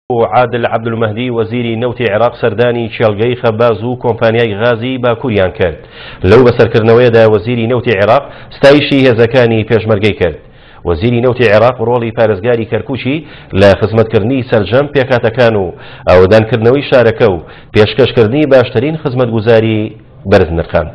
عادل عبدالمهدی وەزیری نەوتی عێراق سەردانی چێلگەی خەباز و کۆمپانیای غازی باکووریان کرد. لەو بەسەرکردنەوەیەدا وەزیری نەوتی عێراق ستایشی هێزەکانی پێشمەرگەی کرد. وەزیری نەوتی عێراق ڕۆڵی پارێزگاری کەرکووکی لە خزمەتکردنی سەرجەم پێکهاتەکان و ئاودانکردنەوەی شارەکە و پێشکەشکردنی باشترین خزمەتگوزاری بەرز نرخاند.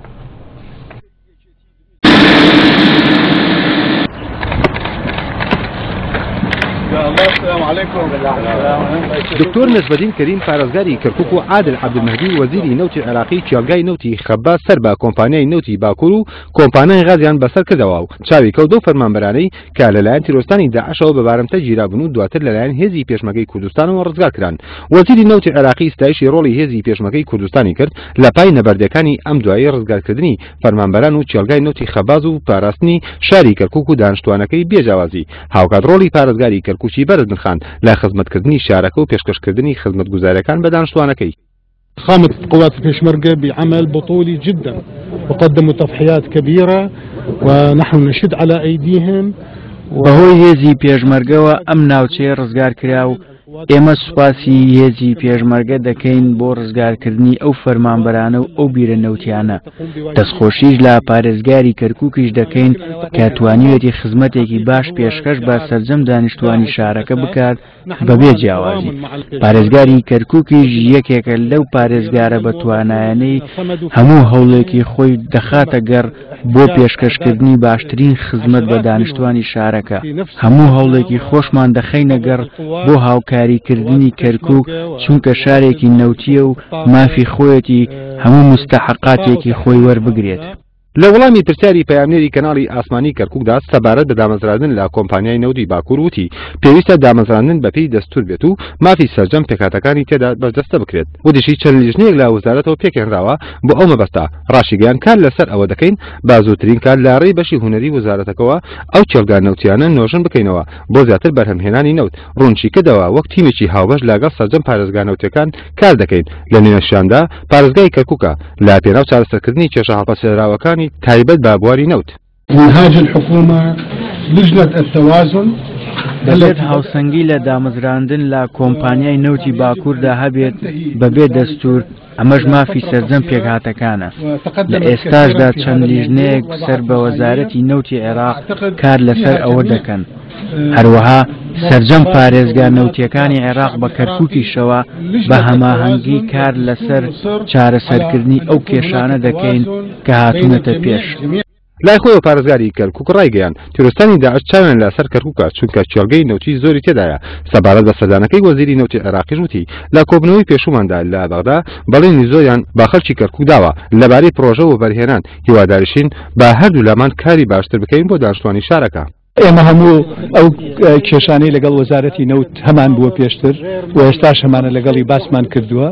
دکتۆر نەجمەدین کەریم پارێزگاری کەرکووک و عادل عەبدولمەهدی وەزیری نەوتی عێراقی چێلگای نەوتی خەباز سەر بە کۆمپانیای نەوتی باکوور و کۆمپانیای غازیان بەسەر کردەوە و چاوی کەوتە و فەرمانبەرانەی کە لەلایەن تیرۆستانی داعشەوە بە بارمتە گیرابوون و دواتر لەلایەن هێزی پێشمەرگەی کوردستانەوە ڕزگار کران. وەزیری نەوتی عێراقی ستایشی ڕۆڵی هێزی پێشمەرگەی کوردستانی کرد لە پای نەبەردەکانی ئەم دوایی ڕزگارکردنی فەرمانبەران و چێلگای نەوتی خەباز و پاراستنی شاری کەرکووک و دانیشتوانەکەی بێجیاوازی. هاوکات ڕۆڵی پارێزگاری کەرکووکی بەرز نرخاند لە خزمەتکردنی شارەکە و پێشکەشکردنی خزمەتگوزارەکان بە دانیشتوانەکەی. قامت قوات البيشمركة بعمل بطولي جدا وقدموا تضحيات كبيرة ونحن نشد على أيديهم. بەهۆی هێزی پێشمەرگەوە ئەم ناوچەیە ڕزگار کرا و ئێمە سوپاسی هێزی پێشمەرگە دەکەین بۆ ڕزگارکردنی ئەو فەرمانبەرانە و ئەو بیرە نەوتیانە. دەستخۆشیش لە پارێزگاری کەرکووکیش دەکەین کە توانیوێتی خزمەتێکی باش پێشکەش بە سەرجەم دانیشتوانی شارەکە بکات بەبێ جیاوازی. پارێزگاری کەرکووکیش یەکێکە لەو پارێزگارە بە توانایانەی هەموو هەوڵێکی خۆی دەخاتە گەڕ بۆ پێشکەشکردنی باشترین خزمەت بە دانیشتوانی شارەکە. هەموو هەوڵێکی خۆشمان دەخەینە گەڕ بۆ هاوکاریکردنی کەرکووک چونکە شارێکی نەوتیە و مافی خۆیەتی هەموو مستەحقاتێکی خۆی وەربگرێت. لە وەڵامی پرسیاری پەیامنێری کەناڵی ئاسمانی کەرکووکدا سەبارەت بە دامەزراندن لە کۆمپانیای نەوتی باکوور وتی پێویستە دامەزراندن بەپێی دەستور بێت و مافی سەرجەم پێکهاتەکانی تێدا بەردەستە بکرێت. وتیشی چەند لیژنەیەک لە وەزارەتەوە پێکهێنراوە بۆ ئەو مەبەستە. ڕاشیگەیان کار لەسەر ئەوە دەکەین با زووترین کار لە ڕێی بەشی هونەری وەزارەتەکەەوە ئەو چێلگا نەوتیانە نۆژن بکەینەوە بۆ زیاتر بەرهەمهێنانی نەوت. ڕوونچیکەدەوە وەک تیمێکی هاوبەش لەگەڵ سەرجەم پارێزگا نەوتیەکان کار دەکەین. لە نوێنەشاندا پارێزگای کەرکووکە لە پێناو چارەسەرکردنی کێشە هەڵپەسێراوەکانی تایبەت بە بواری نەوت. منهاج الحكومة لجنة التوازن دەبێت هاوسەنگی لە دامەزراندن لە کۆمپانیای نەوتی باکووردا هەبێت بەبێ دەستور. ئەمەش مافی سەرجەم پێکهاتەکانە. لە ئێستاشدا چەند لیژنەیەک سەر بە وەزارەتی نەوتی عێراق کار لەسەر ئەوە دەکەن. هەروەها سەرجەم پارێزگا نەوتیەکانی عێراق بە کەرکووکیشەوە بە هەماهەنگی کار لەسەر چارەسەرکردنی ئەو کێشانە دەکەین کە هاتوونەتە پێش. لای خۆی پارێزگاری کەرکووک ڕایگەیان تیرۆستانی داعش چاویان لەسەر کەرکووکە چونکە چێلگەی نەوتی زۆری تێدایە. سەبارەت بە سەردانەکەی وەزیری نەوتی عێراقیش وتی لە کۆبنەوەی پێشووماندا لە بەغدا بەڵێنی زۆریان با خەڵکی کەرکووک داوە لەبارەی پرۆژە و بەرهێنان هیواداریشین بە هەردوو لامان کاری باشتر بکەین بۆ دانیشتوانی شارەکە. ئێمە هەموو ئەو کێشانەی لەگەڵ وەزارەتی نەوت هەمان بووە پێشتر و هێشتاش هەمانە لەگەڵی باسمان کردووە.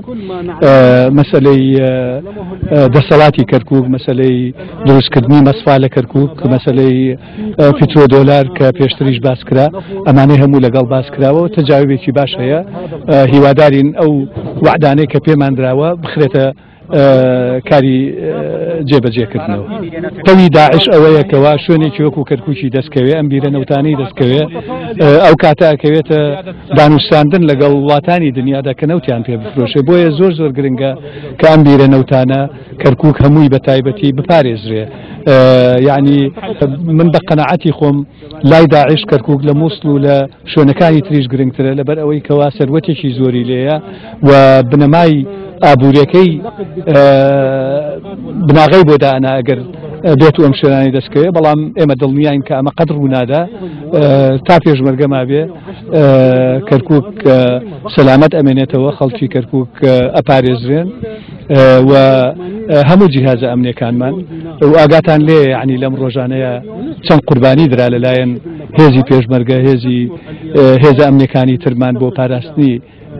مەسەلەی دەسەڵاتی کەرکووک، مەسەلەی دروستکردنی مەسفا لە کەرکووک، مەسەلەی پیترۆ دۆلار کە پێشتریش باس کرا، ئەمانەی هەموو لەگەڵ باس کراوە و تەجاوبێکی باش هەیە. هیوادارین ئەو وعدانەی کە پێمان درراوە بخرێتە کاری جێبەجێکردنەوە. تەوی داعش ئەوەیە کەوا شوێنێکی وەکو کەرکووکی دەستکەوێ ئەم بیرە نەوتانەی دەستکەوێ ئەو کاتەکەوێتە دانوستاندن لەگەڵ وڵاتانی دنیادا کە نەوتیان پێ بفرۆشێ. بۆیە زۆر زۆر گرنگە کە ئەم بیرە نەوتانە کەرکووک هەمووی بە تایبەتی بپارێزرێ. یعنی من بە قەناعەتی خۆم لای داعش کەرکووک لە مووسڵ و لە شوێنەکانی تریش گرنگترە لەبەر ئەوەی کەوا سەروەتێکی زۆری لێیە و بنەمای ئابوووریەکەی بناغی بۆ دانا ئەگەر بێت و ئەم شوێنانی دەستکەوێ. بەڵام ئێمە دڵنیاین کە ئەمە قەدر ڕوونادا تا پێشمەرگەما بێ کەرکووک سەلامەت ئەمێنێتەوە، خەڵکی کەرکووک ئەپارێزرێن و هەموو جیهازە ئەمنیەکانمان و ئاگاتان لێ عنی لەم ڕۆژانەیە چەند قوربانی درا لەلایەن هێزی پێشمەرگە هێزە ئەمنیەکانی ترمان بۆ پاراستنی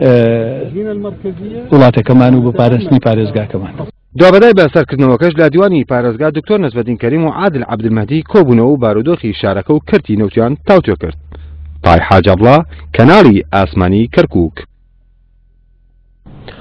وڵاتەکەمان و بۆ پاراستنی پارێزگاکەمان. دوابەدای بەسەرکردنەوەکەش لە دیوانی پارێزگا دکتۆر نەجمەدین کەریم و عادل عەبدولمەهدی کۆبوونەوە و بارودۆخی شارەکە و کەرتی نەوتیان تاوتوێ کرد. پای حاج عەبڵا، کەناڵی ئاسمانی کەرکووک.